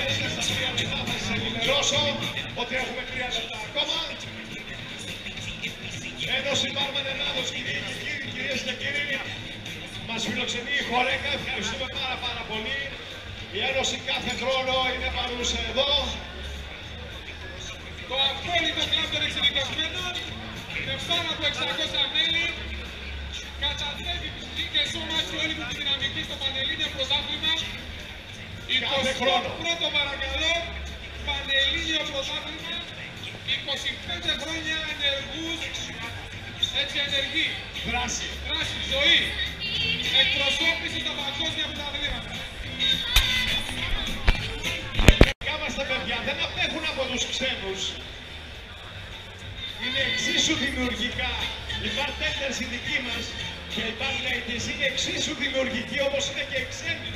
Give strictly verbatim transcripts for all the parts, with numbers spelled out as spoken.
Μάλιστα στα τρία λεπτά θα σας ενημερώσω ότι έχουμε τρία λεπτά ακόμα. Ένωση Μπάρμαν Ελλάδος, κυρίες και κύριοι, κυρίες και κύριοι, μας φιλοξενεί η Χορέκα, ευχαριστούμε πάρα πάρα πολύ. Η Ένωση κάθε χρόνο είναι παρούσα εδώ. Το απόλυτο κλαμπ των εξειδικευμένων με πάνω από εξακόσια μέλη καταθέτει φυσική και σώμα και όλη τη δυναμική στο Πανελλήνιο Πρωτάθλημα. Κάθε χρόνο. Πρώτο παρακαλώ, Πανελλήνιο Πρωτάθλημα, είκοσι πέντε χρόνια ενεργούς, έτσι ενεργή. Δράση. Δράση, ζωή, εκπροσώπηση στα παγκόσμια πρωταθλήματα. Τα μας τα παιδιά δεν απέχουν από τους ξένους. Είναι εξίσου δημιουργικά. Οι bartenders οι δικοί μας και οι barladies είναι εξίσου δημιουργικοί όπως είναι και οι ξένοι.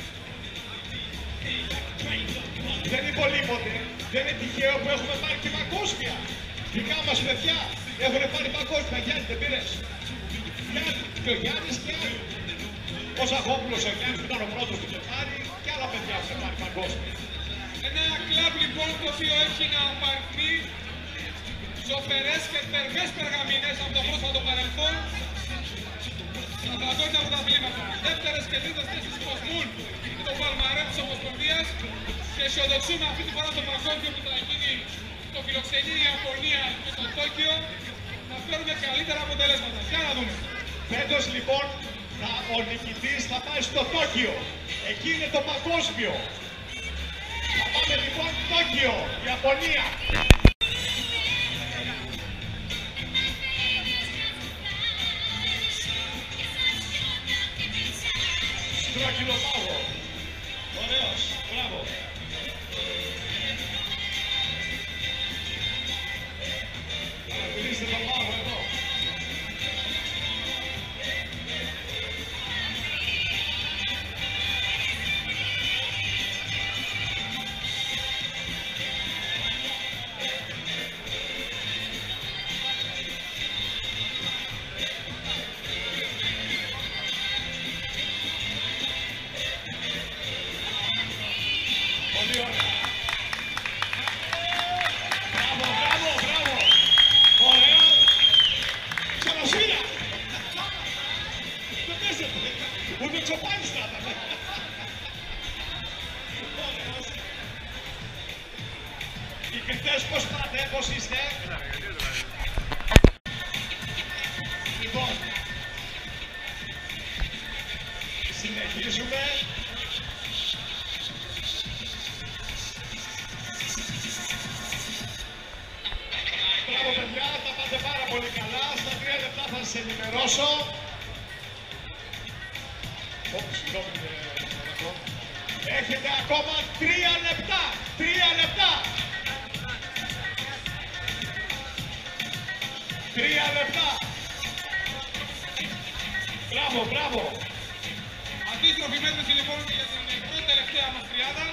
Δεν υπολείπονται. Δεν είναι τυχαίο που έχουμε πάρει και παγκόσμια. Δικά μας παιδιά έχουν πάρει παγκόσμια. Γιάννη δεν πήρες? Γιάννη και ο Γιάννης και άλλοι. Ο Ζαχόπουλος ο Γιάννης που ήταν ο πρώτος που το πάρει και άλλα παιδιά έχουν πάρει παγκόσμια. Ένα κλαμπ λοιπόν το οποίο έχει να απαρθεί ζωφερές και θερμές περγαμηνές από το πρόσφατο παρελθόν στα παγκόσμια πρωταθλήματα. Δεύτερες και τρίτες θέσεις κοσμούν και το παλμαρέ της Ομοσπονδίας και αισιοδοξούμε αυτή τη φορά το παγκόσμιο που θα γίνει το φιλοξενεί η Ιαπωνία και το Τόκιο να φέρουμε καλύτερα αποτελέσματα. Για να δούμε. Φέτος λοιπόν θα, ο νικητής θα πάει στο Τόκιο. Εκεί είναι το παγκόσμιο. Θα πάμε λοιπόν Τόκιο, Ιαπωνία. Στρόκυλο πάγο. Ωραίος, μπράβο. Παρατηρήστε τον πάγο εδώ. Μπράβο, μπράβο, μπράβο. Ωραίο. Ξανοσύρα. Δεν παίζεται. Ούτε ο Τσοπάνης θα ήταν. Ωραίος. Οι κριτές πώς πάτε, πώς είστε? Λοιπόν, συνεχίζουμε. Μπράβο παιδιά, τα πάτε πάρα πολύ καλά. Στα τρία λεπτά θα σας ενημερώσω. Ωπ, συγγνώμη, ε, έχετε ακόμα τρία λεπτά. Τρία λεπτά. Τρία λεπτά. Μπράβο, μπράβο. Αντίστροφη μέτρηση λοιπόν και για την πρώτη τελευταία μας τριάδα.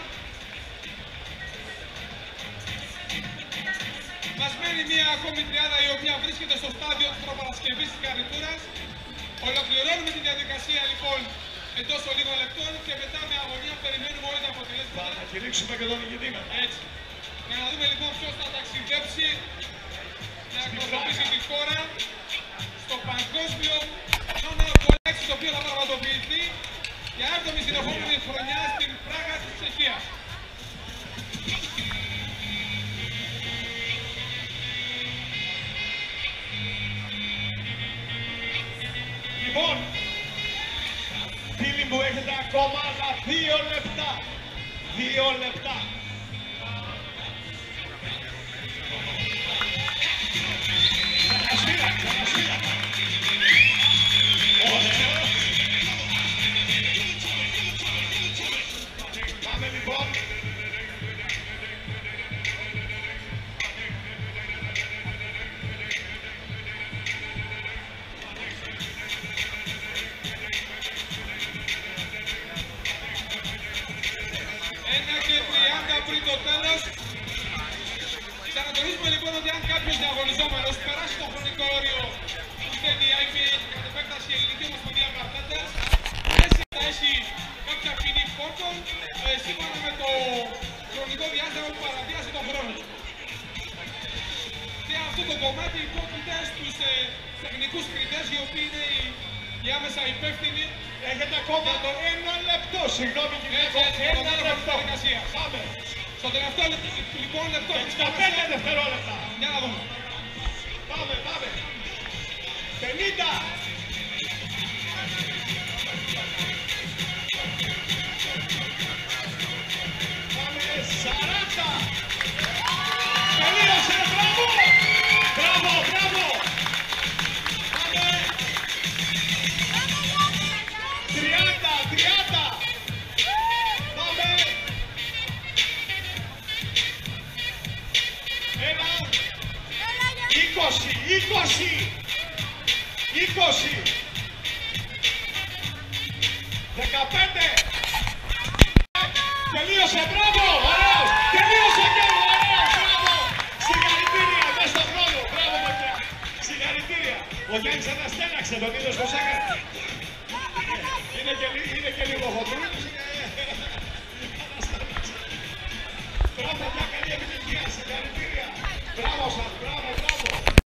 Μας μένει μια ακόμη τριάδα η οποία βρίσκεται στο στάδιο της προπαρασκευής της καρνιτούρας. Ολοκληρώνουμε τη διαδικασία λοιπόν εντός των λίγων λεπτών και μετά με αγωνία περιμένουμε όλα τα αποτελέσματα. Θα κηρύξουμε και τον νικητή μετά. Έτσι. Για να δούμε λοιπόν ποιος θα ταξιδέψει να εκπροσωπήσει τη χώρα στο παγκόσμιο νόμο κολέξη το οποίο θα πραγματοποιηθεί για έβδομη συνεχόμενη χρονιά στην Πράγα της Τσεχίας. Λοιπόν, φίλοι μου, έχετε ακόμα άλλα δύο λεπτά. Δύο λεπτά. Ξανασύρα, ξανασύρα. Ωραίο. Πάμε λοιπόν. ένα και τριάντα πριν το τέλος. Ξανατονίζουμε λοιπόν ότι αν κάποιος διαγωνιζόμενος περάσει το χρονικό όριο που στέλνει η άι πι έιτς κατ' επέκταση η Ελληνική Ομοσπονδία Bartenders, έτσι θα έχει κάποια ποινή πόρτων σύμφωνα με το χρονικό τεχνικούς κριτές, οι οποίοι είναι οι, οι άμεσα υπεύθυνοι. Έχετε ακόμα το ένα λεπτό, συγγνώμη κύριε Έτσι, έτσι, ένα λεπτό. Πάμε. Στο τελευταίο λεπτό, λοιπόν λεπτό της εξήντα πέντε δευτερόλεπτα. Για να δούμε. Πάμε, πάμε. πενήντα. Πάμε, σαράντα. Τελείωσε, μπράβο. Μπράβο, μπράβο. Πάμε. τριάντα, τριάντα. Πάμε. Ένα. είκοσι, είκοσι. είκοσι. δεκαπέντε. Τελείωσε, μπράβο. Ωραίος. Τελείωσε και ωραίος. Μπράβο. Συγχαρητήρια μέσα στον χρόνο. Μπράβο, παιδιά. Συγχαρητήρια. Ο Γιάννης αναστέναξε, τον είδες πως έκανε. Είναι και, λί- είναι και λίγο χοντρούλος. Μπράβο, μια καλή επιτυχία. Συγχαρητήρια.